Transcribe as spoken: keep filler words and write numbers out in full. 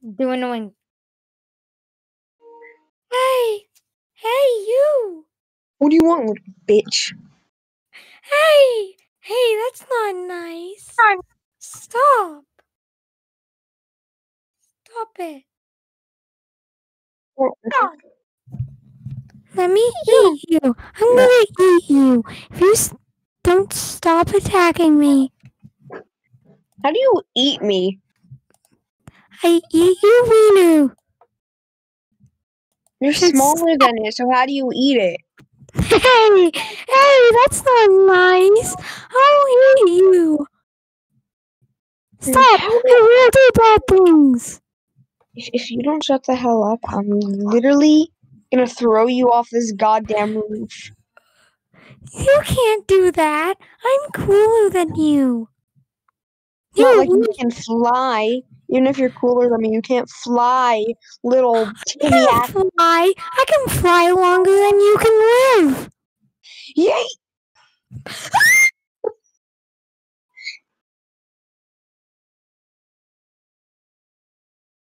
Doing one. Hey, hey, you. What do you want, little bitch? Hey, hey, that's not nice. Stop. Stop it. Well, Let me eat you. I'm gonna eat you. If you s- don't stop attacking me, how do you eat me? I eat you, Renu. You're Should smaller than it, so how do you eat it? Hey, hey, that's not nice. I'll eat you. Stop. How I do, will do bad things. if, if you don't shut the hell up, I'm literally gonna throw you off this goddamn roof. You can't do that. I'm cooler than you. Not like you You can fly. Even if you're cooler than me, you can't fly, little I Timmy can ass. fly. I can fly longer than you can live. Yay!